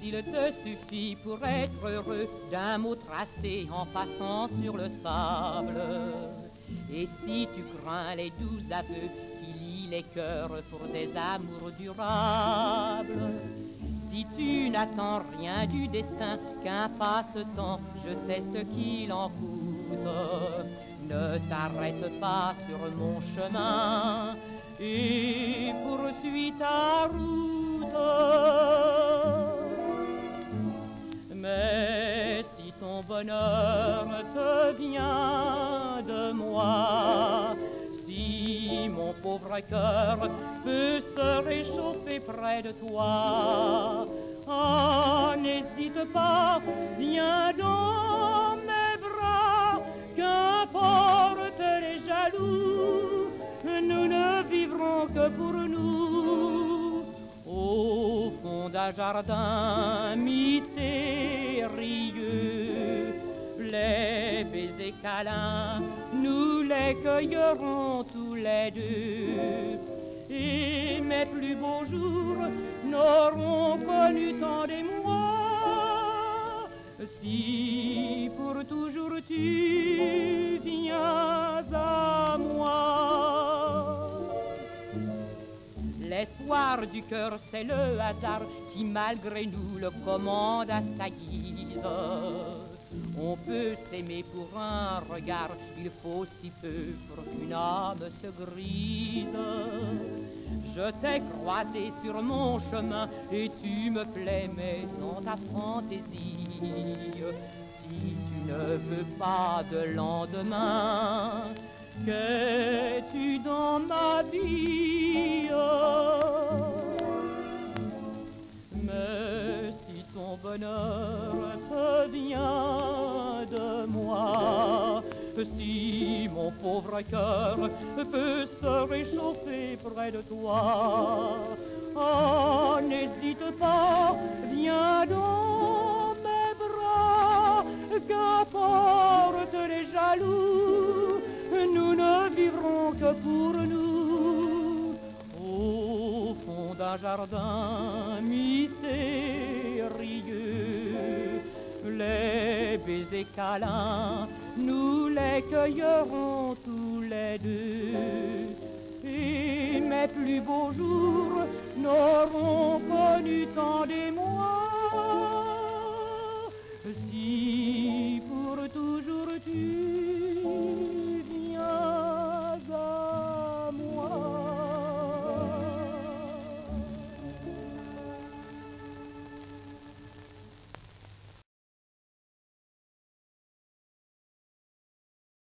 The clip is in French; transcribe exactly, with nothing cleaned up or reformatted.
s'il te suffit pour être heureux d'un mot tracé en passant sur le sable. Et si tu crains les doux aveux qui lient les cœurs pour des amours durables, si tu n'attends rien du destin qu'un passe-temps, je sais ce qu'il en coûte. Ne t'arrête pas sur mon chemin et poursuis ta route. Mais si ton bonheur te vient de moi, si mon pauvre cœur peut se réchauffer près de toi, oh, n'hésite pas, viens dans mes bras, qu'importe les jaloux, nous ne vivrons que pour nous. Au fond d'un jardin mystérieux, les baisers câlins, nous les cueillerons tous les deux. Et mes plus beaux jours n'auront connu tant d'émoi, si pour toujours tu viens à moi. L'espoir du cœur, c'est le hasard qui, malgré nous, le commande à sa guise. On peut s'aimer pour un regard, il faut si peu pour qu'une âme se grise. Je t'ai croisé sur mon chemin et tu me plais, mais dans ta fantaisie. Si tu ne veux pas de lendemain, qu'es-tu dans ma vie? Mais si ton bonheur te vient de moi, si mon pauvre cœur peut se réchauffer près de toi, oh, n'hésite pas, viens dans mes bras, qu'importe les jaloux, nous ne vivrons que pour nous. Au fond d'un jardin mystérieux, les baisers câlins, nous les cueillerons tous les deux. Et mes plus beaux jours n'auront connu tant d'émoi, si